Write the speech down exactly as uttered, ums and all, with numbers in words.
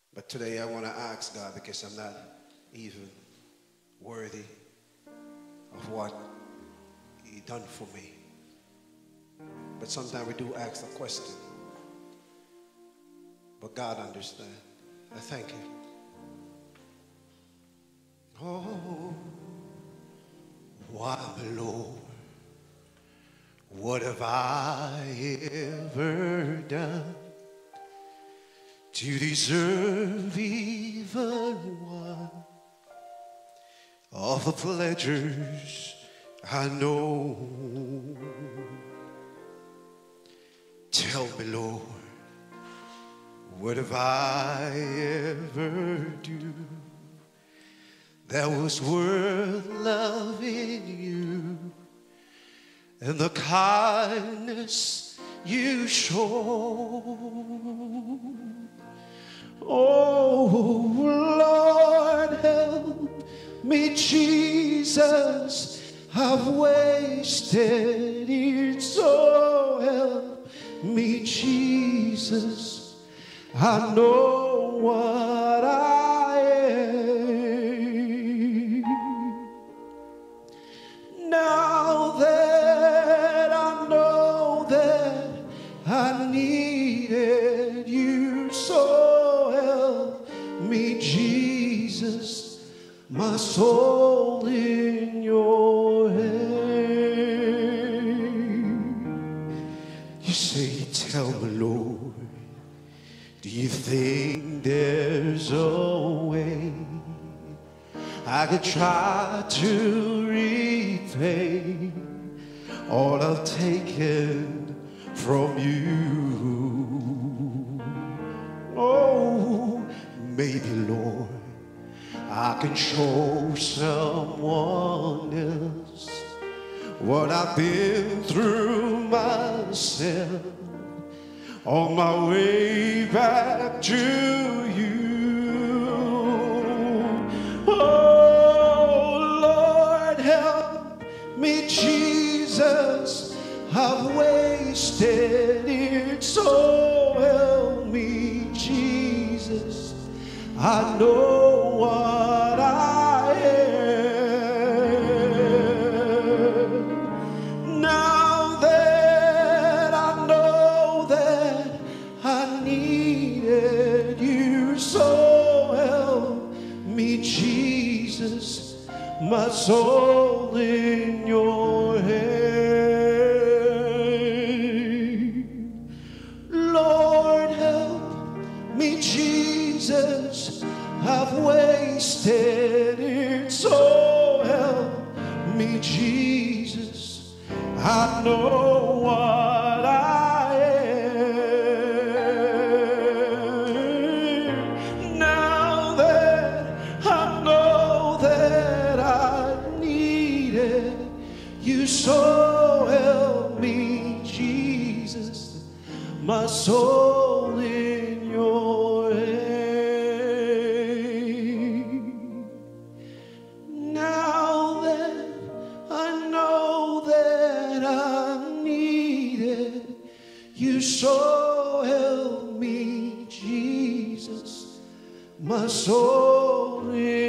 But today I want to ask God, because I'm not even worthy of what He done for me. But sometimes we do ask the question. But God understands. I thank you. Oh, why, Lord, what have I ever done to deserve even one of the pleasures I know? Tell me, Lord, what have I ever do that was worth loving you and the kindness you show? Oh, Lord, help me, Jesus, I've wasted it. So help me, Jesus, I know what I am. Now that I know that I needed you, so help me, Jesus, my soul in your hand. You say, tell me, Lord, do you think there's a way I could try to repay all I've taken from you? Oh, maybe, Lord, I can show someone else what I've been through myself on my way back to you. Oh, Lord, help me, Jesus, I've wasted it. So help me, Jesus, I know what I am. Now that I know that I needed you, so help me, Jesus, my soul in your hand. Lord, help me, Jesus, I've wasted it. So help me, Jesus, I know what I am. Now that I know that I needed you, so help me, Jesus, my soul in your hand. Now that I know that I needed you, so help me, Jesus, my soul in